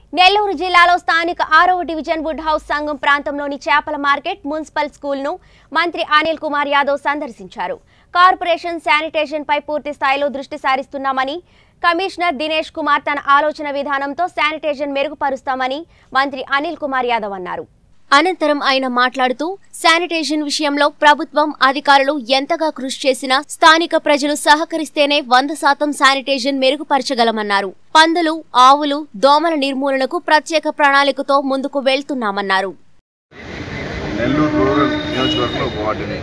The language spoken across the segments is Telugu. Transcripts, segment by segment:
నెల్లూరు జిల్లాలో స్థానిక 6వ డివిజన్ వుడ్ హౌస్ సంఘం ప్రాంతంలోని చేపల మార్కెట్ మున్సిపల్ స్కూల్ను మంత్రి అనిల్ కుమార్ యాదవ్ సందర్శించారు. కార్పొరేషన్ శానిటేషన్ పై పూర్తి స్థాయిలో దృష్టి సారిస్తున్నామని, కమిషనర్ దినేష్ కుమార్ తన ఆలోచన విధానంతో శానిటేషన్ మెరుగుపరుస్తామని మంత్రి అనిల్ కుమార్ యాదవ్ అన్నారు. అనంతరం ఆయన మాట్లాడుతూ శానిటేషన్ విషయంలో ప్రభుత్వం అధికారులు ఎంతగా కృషి చేసినా స్థానిక ప్రజలు సహకరిస్తేనే 100% శానిటేషన్ మెరుగుపరచగలమన్నారు. పందులు, ఆవులు, దోమల నిర్మూలనకు ప్రత్యేక ప్రణాళికతో ముందుకు వెళ్తున్నామన్నారు. నెల్లూరు రూరల్ నియోజకవర్గంలో వార్డుని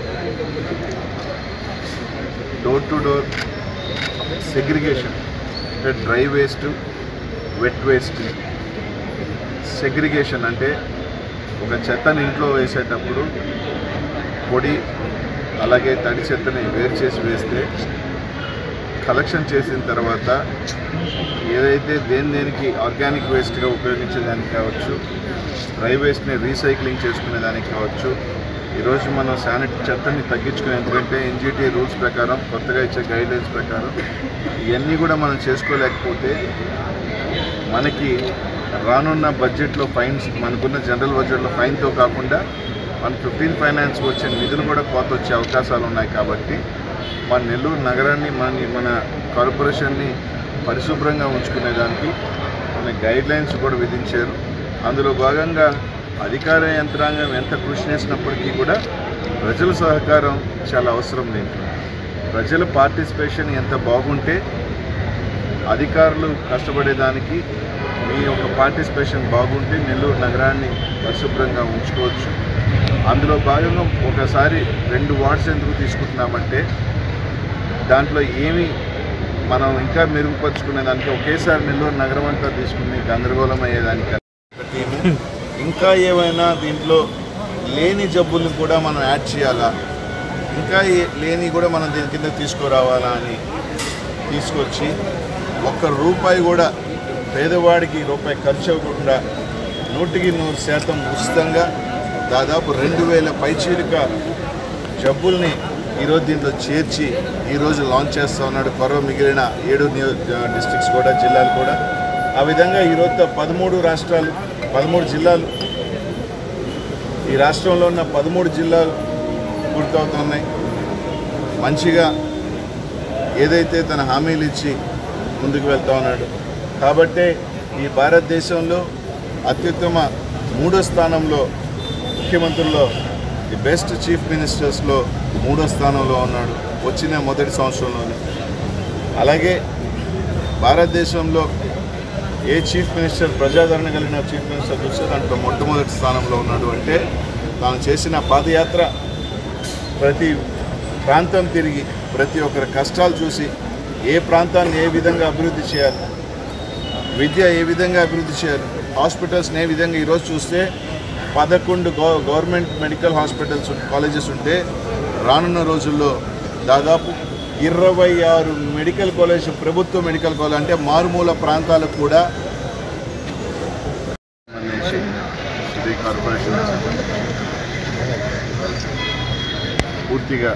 డోర్ టు డోర్ సెగ్రిగేషన్ అంటే dry waste, wet waste segregation అంటే ఒక చెత్తని ఇంట్లో వేసేటప్పుడు పొడి అలాగే తడి చెత్తని వేరు చేసి వేస్తే కలెక్షన్ చేసిన తర్వాత ఏదైతే దేనికి ఆర్గానిక్ వేస్ట్గా ఉపయోగించేదానికి కావచ్చు, డ్రై వేస్ట్ని రీసైక్లింగ్ చేసుకునేదానికి కావచ్చు, ఈరోజు మనం చెత్తని తగ్గించుకునే ఎందుకంటే ఎన్జిటి రూల్స్ ప్రకారం కొత్తగా ఇచ్చే గైడ్లైన్స్ ప్రకారం ఇవన్నీ కూడా మనం చేసుకోలేకపోతే మనకి రానున్న బడ్జెట్లో ఫైన్స్, మనకున్న జనరల్ బడ్జెట్లో ఫైన్తో కాకుండా మన 15 ఫైనాన్స్ వచ్చే నిధులు కూడా కోత వచ్చే అవకాశాలు ఉన్నాయి. కాబట్టి మన నెల్లూరు నగరాన్ని మన కార్పొరేషన్ని పరిశుభ్రంగా ఉంచుకునేదానికి కొన్ని గైడ్లైన్స్ కూడా విధించారు. అందులో భాగంగా అధికార యంత్రాంగం ఎంత కృషి చేసినప్పటికీ కూడా ప్రజల సహకారం చాలా అవసరం. దీంట్లో ప్రజల పార్టిసిపేషన్ ఎంత బాగుంటే అధికారులు కష్టపడేదానికి మీ యొక్క పార్టిసిపేషన్ బాగుంటే నెల్లూరు నగరాన్ని పరిశుభ్రంగా ఉంచుకోవచ్చు. అందులో భాగంగా ఒకసారి 2 వార్డ్స్ ఎందుకు తీసుకుంటున్నామంటే దాంట్లో ఏమి మనం ఇంకా మెరుగుపరుచుకునేదానికి ఒకేసారి నెల్లూరు నగరం అంతా తీసుకుని గందరగోళం అయ్యేదానికి ఇంకా ఏమైనా దీంట్లో లేని జబ్బులను కూడా మనం యాడ్ చేయాలా, ఇంకా లేని కూడా మనం దీని కింద తీసుకురావాలా అని తీసుకొచ్చి ₹1 కూడా పేదవాడికి రూపాయి ఖర్చు అవ్వకుండా 100% ఉచితంగా దాదాపు 2000 పైచీలిక జబ్బుల్ని ఈరోజు దీంట్లో చేర్చి ఈరోజు లాంచ్ చేస్తూ ఉన్నాడు. త్వరలో మిగిలిన 7 డిస్ట్రిక్ట్స్ కూడా, జిల్లాలు కూడా. ఆ విధంగా ఈరోజు 13 జిల్లాలు, ఈ రాష్ట్రంలో ఉన్న 13 జిల్లాలు పూర్తవుతున్నాయి. మంచిగా ఏదైతే తన హామీలు ఇచ్చి ముందుకు వెళ్తూ ఉన్నాడు. కాబట్టే ఈ భారతదేశంలో అత్యుత్తమ 3వ స్థానంలో ముఖ్యమంత్రుల్లో ది బెస్ట్ చీఫ్ మినిస్టర్స్లో 3వ స్థానంలో ఉన్నాడు వచ్చిన మొదటి సంవత్సరంలోనే. అలాగే భారతదేశంలో ఏ చీఫ్ మినిస్టర్ ప్రజాదరణ కలిగిన చీఫ్ మినిస్టర్ చూస్తే దాంట్లో మొట్టమొదటి స్థానంలో ఉన్నాడు. అంటే తాను చేసిన పాదయాత్ర ప్రతి ప్రాంతం తిరిగి ప్రతి ఒక్కరి కష్టాలు చూసి ఏ ప్రాంతాన్ని ఏ విధంగా అభివృద్ధి చేయాలి, విద్య ఏ విధంగా అభివృద్ధి చేయాలి, హాస్పిటల్స్ని ఏ విధంగా ఈరోజు చూస్తే 11 గవర్నమెంట్ మెడికల్ హాస్పిటల్స్ కాలేజెస్ ఉంటే రానున్న రోజుల్లో దాదాపు 26 మెడికల్ కాలేజ్, ప్రభుత్వ మెడికల్ కాలేజ్ అంటే మారుమూల ప్రాంతాలకు కూడా సిటీ కార్పొరేషన్ పూర్తిగా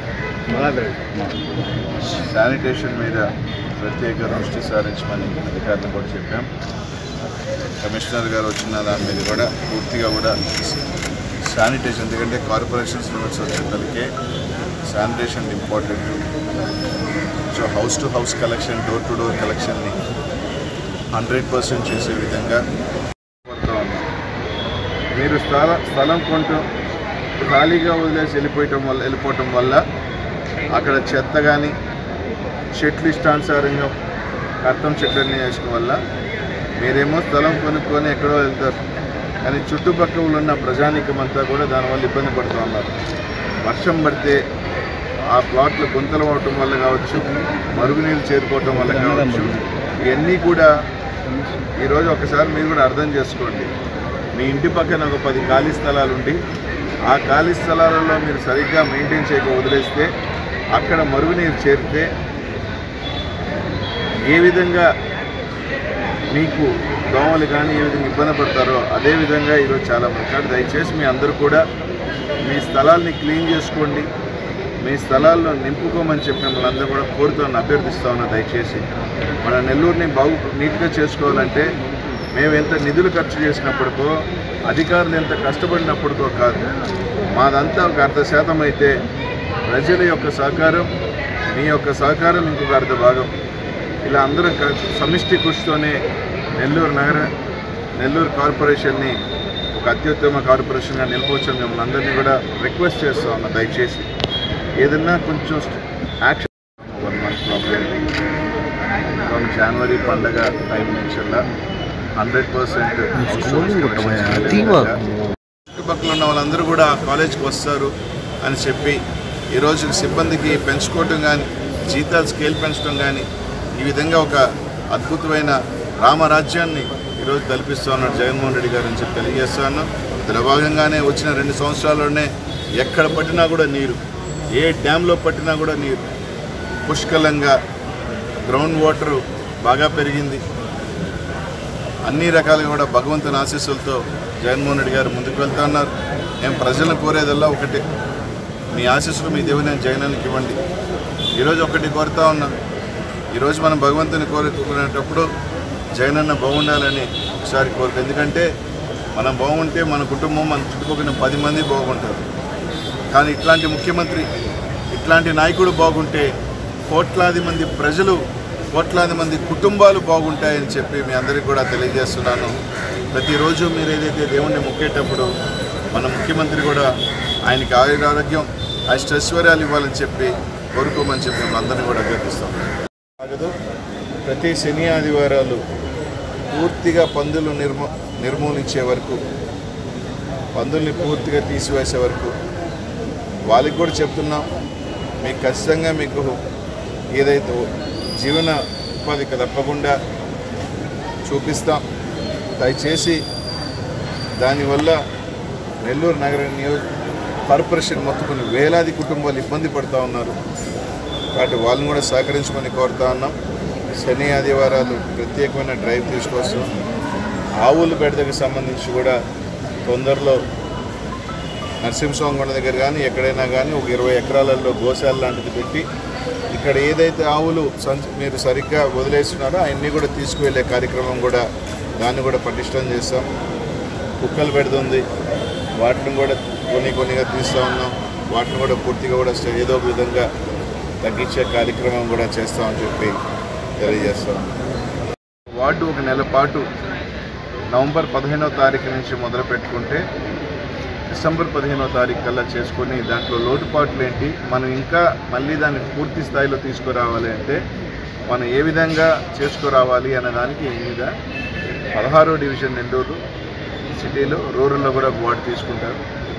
శానిటేషన్ మీద ప్రత్యేక దృష్టి సారించమని అధికారులు కూడా చెప్పాం. కమిషనర్ గారు వచ్చిన దాని మీద కూడా పూర్తిగా కూడా శానిటేషన్, ఎందుకంటే కార్పొరేషన్స్ లిమిట్స్ వచ్చేసరికి sanitation important. So house to house collection, door to door కలెక్షన్ని 100% చేసే విధంగా కోరుతా ఉన్నాం. మీరు స్థలం కొంటూ ఖాళీగా వదిలేసి వెళ్ళిపోవటం వల్ల అక్కడ చెత్త కానీ చెట్లు ఇష్టానుసారంగా కట్టం చెట్లన్నీ వేసిన వల్ల మీరేమో స్థలం కొనుక్కొని ఎక్కడో వెళ్తారు, కానీ చుట్టుపక్కల ఉన్న ప్రజానీకం అంతా కూడా దానివల్ల ఇబ్బంది పడుతూ ఉన్నారు. వర్షం పడితే ఆ ప్లాట్లు గుంతలు అవటం వల్ల కావచ్చు, మరుగునీళ్ళు చేరుకోవటం వల్ల కావచ్చు, ఇవన్నీ కూడా ఈరోజు ఒకసారి మీరు కూడా అర్థం చేసుకోండి. మీ ఇంటి పక్కన ఒక 10 ఖాళీ స్థలాలు ఉండి ఆ ఖాళీ స్థలాలలో మీరు సరిగ్గా మెయింటైన్ చేయక వదిలేస్తే అక్కడ మరుగునీరు చేరితే ఏ విధంగా మీకు దోమలు కానీ ఏ విధంగా ఇబ్బంది పడతారో అదేవిధంగా ఈరోజు చాలామంది. కాబట్టి దయచేసి మీ అందరూ కూడా మీ స్థలాల్ని క్లీన్ చేసుకోండి, మీ స్థలాల్లో నింపుకోమని చెప్పి మిమ్మల్ని అందరూ కూడా కోరుతూ అభ్యర్థిస్తూ ఉన్నా. దయచేసి మన నెల్లూరుని నీట్గా చేసుకోవాలంటే మేము ఎంత నిధులు ఖర్చు చేసినప్పటికో, అధికారులు ఎంత కష్టపడినప్పటికో కాదు. మాదంతా ఒక 1/2% అయితే ప్రజల యొక్క సహకారం, మీ యొక్క సహకారం ఇంకొక 1/2 భాగం, ఇలా అందరం సమిష్టి కృషితోనే నెల్లూరు కార్పొరేషన్ని ఒక అత్యుత్తమ కార్పొరేషన్గా నిలపవచ్చని మిమ్మల్ని అందరినీ కూడా రిక్వెస్ట్ చేస్తూ ఉన్నా. దయచేసి ఏదన్నా కొంచెం యాక్షన్ 1 month ప్రాబ్లం ఫ్రమ్ జనవరి పండగ టైం నుంచి 100% చుట్టుపక్కల ఉన్న వాళ్ళందరూ కూడా కాలేజ్కి వస్తారు అని చెప్పి ఈరోజు సిబ్బందికి పెంచుకోవటం కానీ, జీతాలు స్కేల్ పెంచడం కానీ, ఈ విధంగా ఒక అద్భుతమైన రామరాజ్యాన్ని ఈరోజు కల్పిస్తూ ఉన్నాడు జగన్మోహన్ రెడ్డి గారు అని చెప్పి తెలియజేస్తాను. ఇందులో భాగంగానే వచ్చిన 2 సంవత్సరాల్లోనే ఎక్కడ పట్టినా కూడా నీరు, ఏ డ్యాంలో పట్టినా కూడా నీరు పుష్కలంగా, గ్రౌండ్ వాటర్ బాగా పెరిగింది. అన్ని రకాలుగా కూడా భగవంతుని ఆశీస్సులతో జగన్మోహన్ రెడ్డి గారు ముందుకు వెళ్తా ఉన్నారు. మేము ప్రజలను కోరేదల్లా ఒకటే, మీ ఆశీస్సులు మీ దేవుని జగనానికి ఇవ్వండి. ఈరోజు ఒకటి కోరుతా ఉన్నాం. ఈరోజు మనం భగవంతుని కోరుకునేటప్పుడు జగనన్న బాగుండాలని ఒకసారి కోరిక. ఎందుకంటే మనం బాగుంటే మన కుటుంబం, మన చుట్టుపక్కల 10 మంది బాగుంటారు. కానీ ఇట్లాంటి ముఖ్యమంత్రి, ఇట్లాంటి నాయకుడు బాగుంటే కోట్లాది మంది ప్రజలు, కోట్లాది మంది కుటుంబాలు బాగుంటాయని చెప్పి మీ అందరికీ కూడా తెలియజేస్తున్నాను. ప్రతిరోజు మీరు ఏదైతే దేవుణ్ణి మొక్కేటప్పుడు మన ముఖ్యమంత్రి కూడా ఆయనకి ఆరోగ్యం, ఐశ్వర్యాలు ఇవ్వాలని చెప్పి కోరుకోమని చెప్పి మేము అందరినీ కూడా అభ్యర్థిస్తాం. ప్రతి శని ఆదివారాలు పూర్తిగా పందులు నిర్మూలించే వరకు, పందుల్ని పూర్తిగా తీసివేసే వరకు వాళ్ళకి కూడా చెప్తున్నాం. మీకు ఖచ్చితంగా మీకు ఏదైతే జీవన ఉపాధికి తప్పకుండా చూపిస్తాం. దయచేసి దానివల్ల నెల్లూరు నగర కార్పొరేషన్ మొత్తం కొన్ని వేలాది కుటుంబాలు ఇబ్బంది పడుతూ ఉన్నారు. కాబట్టి వాళ్ళని కూడా సహకరించమని కోరుతా ఉన్నాం. శని ఆదివారాలు ప్రత్యేకమైన డ్రైవ్ తీసుకొస్తాం. ఆవుల బెడదకు సంబంధించి కూడా తొందరలో నరసింహస్వామి కొండ దగ్గర కానీ ఎక్కడైనా కానీ ఒక 20 ఎకరాలలో గోశాల లాంటిది పెట్టి, ఇక్కడ ఏదైతే ఆవులు మీరు సరిగ్గా వదిలేస్తున్నారో అవన్నీ కూడా తీసుకువెళ్ళే కార్యక్రమం కూడా, దాన్ని కూడా పటిష్టం చేస్తాం. కుక్కలు పెడుతుంది, వాటిని కూడా కొన్నిగా తీస్తూ ఉన్నాం. వాటిని కూడా పూర్తిగా కూడా ఏదో ఒక విధంగా తగ్గించే కార్యక్రమం కూడా చేస్తామని చెప్పి తెలియజేస్తాం. వార్డు ఒక నెల పాటు నవంబర్ 15వ తారీఖు నుంచి మొదలు పెట్టుకుంటే డిసెంబర్ 15వ తారీఖు కల్లా చేసుకొని, దాంట్లో లోటుపాట్లు ఏంటి, మనం ఇంకా మళ్ళీ దాన్ని పూర్తి స్థాయిలో తీసుకురావాలి అంటే మనం ఏ విధంగా చేసుకురావాలి అనే దానికి మీద 16వ డివిజన్ నెల్లూరు సిటీలో, రూరల్లో కూడా ఒక వార్డు తీసుకుంటారు.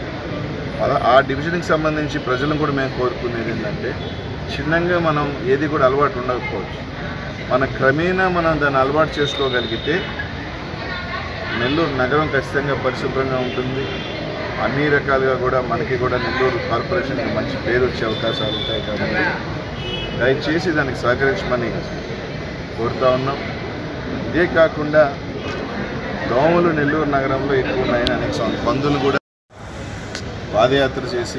ఆ డివిజన్కి సంబంధించి ప్రజలను కూడా మేము కోరుకునేది ఏంటంటే, చిన్నగా మనం ఏది కూడా అలవాటు ఉండకపోవచ్చు, మన క్రమేణా మనం దాన్ని అలవాటు చేసుకోగలిగితే నెల్లూరు నగరం ఖచ్చితంగా పరిశుభ్రంగా ఉంటుంది. అన్ని రకాలుగా కూడా మనకి కూడా నెల్లూరు కార్పొరేషన్కి మంచి పేరు వచ్చే అవకాశాలు ఉంటాయి. కాబట్టి దయచేసి దానికి సహకరించమని కోరుతా ఉన్నాం. ఇదే కాకుండా దోమలు నెల్లూరు నగరంలో ఎక్కువ ఉన్నాయని అనేక పందులు కూడా పాదయాత్ర చేసి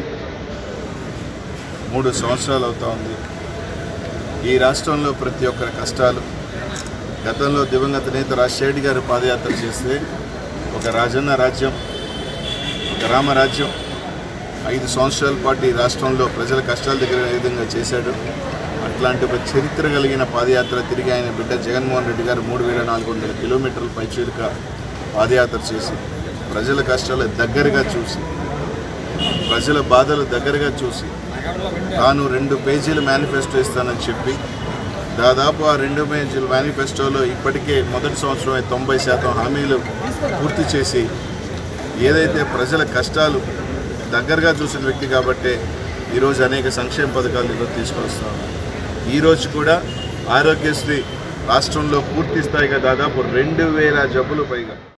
3 సంవత్సరాలు అవుతా ఉంది. ఈ రాష్ట్రంలో ప్రతి ఒక్కరి కష్టాలు, గతంలో దివంగత నేత రాజశేఖర్ గారు పాదయాత్ర చేస్తే ఒక రాజన్న రాజ్యం, ఒక రామరాజ్యం 5 సంవత్సరాల పాటు ఈ రాష్ట్రంలో ప్రజల కష్టాల దగ్గర ఏ విధంగా చేశాడు, అట్లాంటి ఒక చరిత్ర కలిగిన పాదయాత్ర తిరిగి ఆయన బిడ్డ జగన్మోహన్ రెడ్డి గారు 3400 కిలోమీటర్ల పైచీలుక పాదయాత్ర చేసి ప్రజల కష్టాలు దగ్గరగా చూసి, ప్రజల బాధలు దగ్గరగా చూసి, తాను 2 పేజీల మేనిఫెస్టో ఇస్తానని చెప్పి దాదాపు ఆ 2 పేజీల మేనిఫెస్టోలో ఇప్పటికే మొదటి సంవత్సరమే 90% హామీలు పూర్తి చేసి, ఏదైతే ప్రజల కష్టాలు దగ్గరగా చూసిన వ్యక్తి కాబట్టే ఈరోజు అనేక సంక్షేమ పథకాలు ఈరోజు తీసుకొస్తాం. ఈరోజు కూడా ఆరోగ్యశ్రీ రాష్ట్రంలో పూర్తి స్థాయిగా దాదాపు 2000 జబ్బులు పైగా